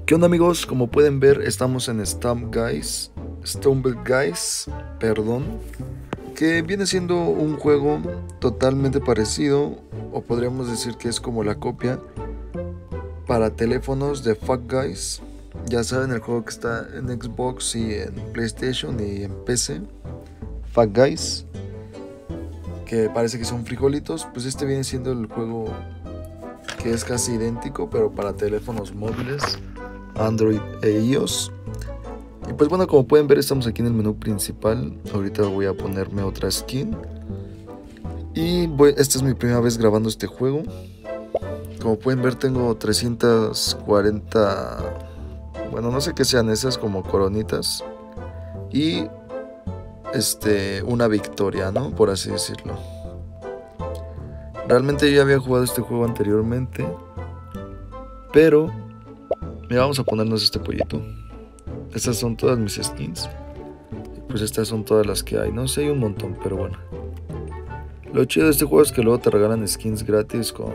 ¿Qué onda, amigos? Como pueden ver, estamos en Stumble Guys, perdón, que viene siendo un juego totalmente parecido, o podríamos decir que es como la copia para teléfonos de Fall Guys. Ya saben, el juego que está en Xbox y en PlayStation y en PC, Fall Guys, que parece que son frijolitos. Pues este viene siendo el juego que es casi idéntico, pero para teléfonos móviles, Android e iOS. Y pues bueno, como pueden ver, estamos aquí en el menú principal. Ahorita voy a ponerme otra skin. Y esta es mi primera vez grabando este juego. Como pueden ver, tengo 340, bueno, no sé qué sean esas, como coronitas. Y una victoria, ¿no? Por así decirlo. Realmente yo ya había jugado este juego anteriormente, pero mira, vamos a ponernos este pollito. Estas son todas mis skins. Pues estas son todas las que hay. No sé, hay un montón, pero bueno. Lo chido de este juego es que luego te regalan skins gratis con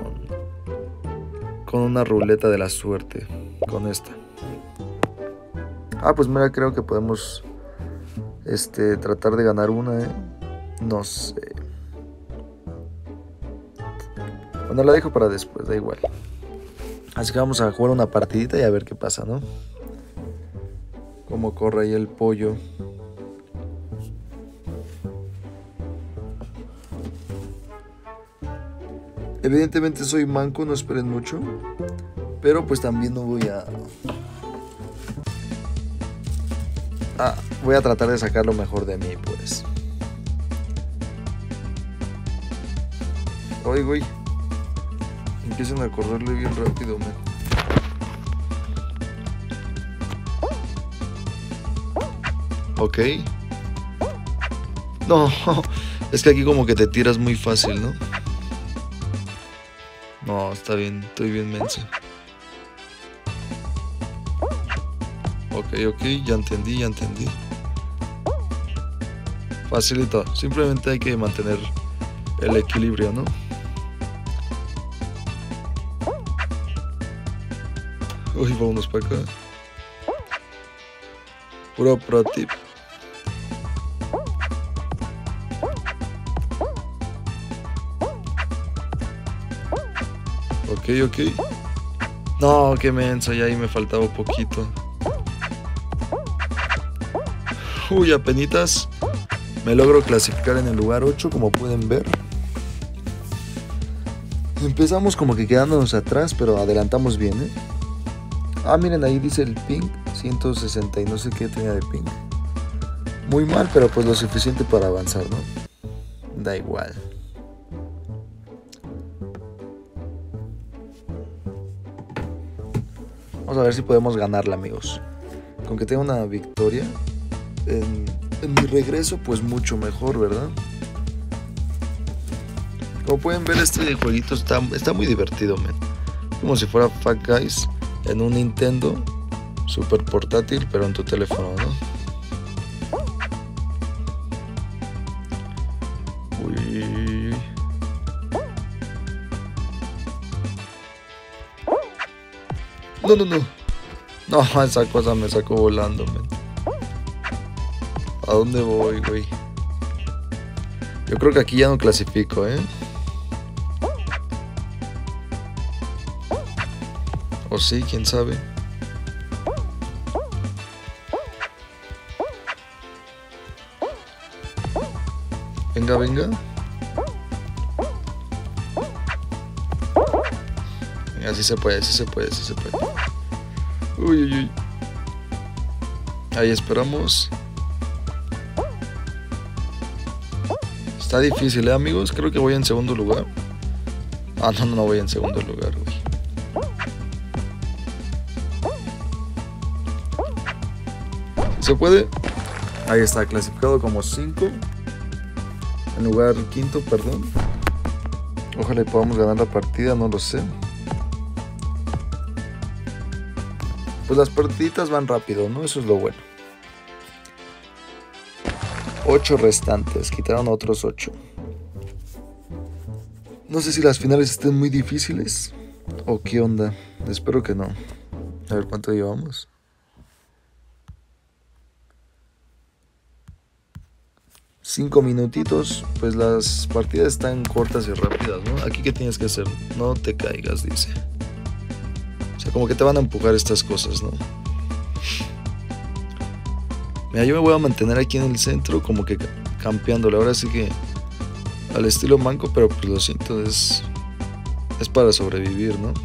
una ruleta de la suerte. Con esta. Ah, pues mira, creo que podemos tratar de ganar una, no sé. Bueno, la dejo para después, da igual. Así que vamos a jugar una partidita y a ver qué pasa, ¿no? Cómo corre ahí el pollo. Evidentemente soy manco, no esperen mucho. Pero pues también no voy a... voy a tratar de sacar lo mejor de mí, pues. Ay, güey. Empiezan a correrle bien rápido, man. Ok. No, es que aquí como que te tiras muy fácil, ¿no? No, está bien, estoy bien menso. Ok, ya entendí. Facilito, simplemente hay que mantener el equilibrio, ¿no? Uy, vámonos para acá. Puro pro tip. Ok. No, qué menso, ya ahí me faltaba un poquito. Uy, apenitas me logro clasificar en el lugar 8, como pueden ver. Empezamos como que quedándonos atrás, pero adelantamos bien, ¿eh? Ah, miren, ahí dice el ping, 160 y no sé qué tenía de ping. Muy mal, pero pues lo suficiente para avanzar, ¿no? Da igual. Vamos a ver si podemos ganarla, amigos. Con que tenga una victoria en mi regreso, pues mucho mejor, ¿verdad? Como pueden ver, este jueguito está muy divertido, man. Como si fuera Fall Guys en un Nintendo super portátil, pero en tu teléfono, ¿no? Uy. No, esa cosa me sacó volando, man. ¿A dónde voy, güey? Yo creo que aquí ya no clasifico, ¿eh? O sí, quién sabe. Venga. Así se puede. Uy. Ahí esperamos. Está difícil, amigos. Creo que voy en segundo lugar. Ah, no voy en segundo lugar, güey. ¿Se puede? Ahí está, clasificado como 5. En lugar 5, perdón. Ojalá podamos ganar la partida, no lo sé. Pues las partiditas van rápido, ¿no? Eso es lo bueno. 8 restantes, quitaron otros 8. No sé si las finales estén muy difíciles o qué onda. Espero que no. A ver cuánto llevamos. Cinco minutitos, pues las partidas están cortas y rápidas, ¿no? Aquí, ¿qué tienes que hacer? No te caigas, dice. O sea, como que te van a empujar estas cosas, ¿no? Mira, yo me voy a mantener aquí en el centro, como que campeándole. Ahora sí que al estilo manco, pero pues lo siento, es para sobrevivir, ¿no?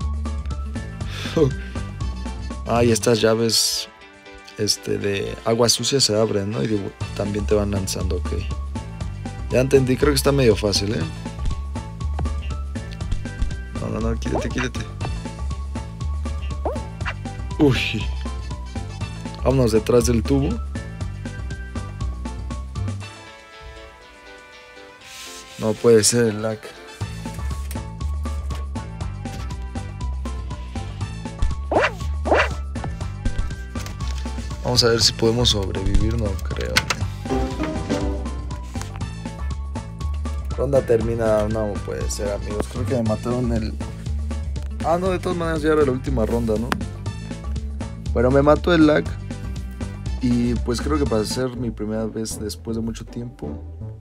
Y estas llaves de agua sucia se abren, ¿no? Y también te van lanzando, ok. Ya entendí, creo que está medio fácil, ¿eh? No, quítate. Uy. Vámonos detrás del tubo. No puede ser el lag. Vamos a ver si podemos sobrevivir, no creo. Ronda termina, no puede ser, amigos. Creo que me mataron el... no, de todas maneras ya era la última ronda, ¿no? Bueno, me mató el lag. Y pues creo que para ser mi primera vez después de mucho tiempo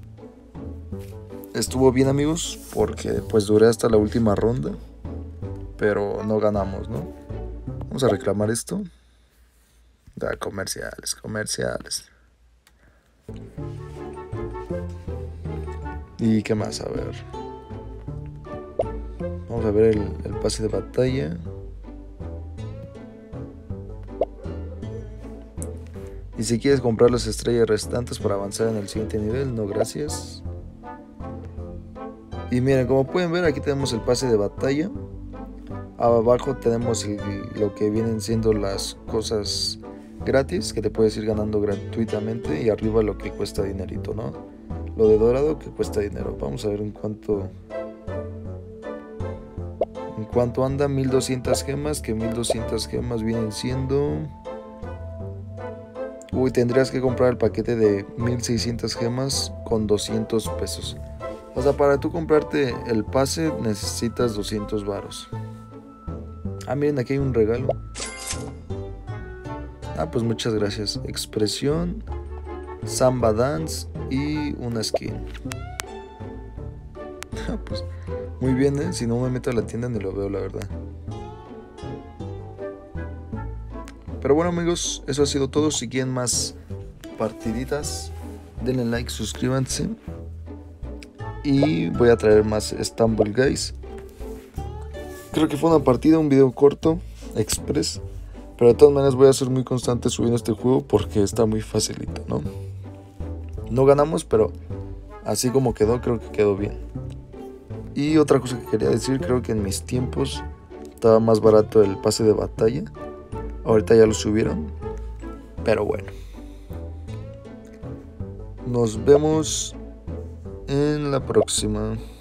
estuvo bien, amigos, porque pues duré hasta la última ronda, pero no ganamos, ¿no? Vamos a reclamar esto. Comerciales. ¿Y qué más? A ver. Vamos a ver el pase de batalla. Y si quieres comprar las estrellas restantes para avanzar en el siguiente nivel, no gracias. Y miren, como pueden ver, aquí tenemos el pase de batalla. Abajo tenemos lo que vienen siendo las cosas gratis que te puedes ir ganando gratuitamente. Y arriba lo que cuesta dinerito, ¿no? Lo de dorado que cuesta dinero. Vamos a ver en cuánto anda. 1200 gemas. Que 1200 gemas vienen siendo... tendrías que comprar el paquete de 1600 gemas con 200 pesos. O sea, para tú comprarte el pase necesitas 200 varos. Miren, aquí hay un regalo. Pues muchas gracias. Expresión, Samba Dance y una skin. Pues muy bien, ¿eh? Si no me meto a la tienda ni lo veo, la verdad. Pero bueno, amigos, eso ha sido todo. Si quieren más partiditas, denle like, suscríbanse. Y voy a traer más Stumble Guys. Creo que fue una partida, un video corto, express. Pero de todas maneras voy a ser muy constante subiendo este juego porque está muy facilito, ¿no? No ganamos, pero así como quedó, creo que quedó bien. Y otra cosa que quería decir, creo que en mis tiempos estaba más barato el pase de batalla. Ahorita ya lo subieron. Pero bueno. Nos vemos en la próxima.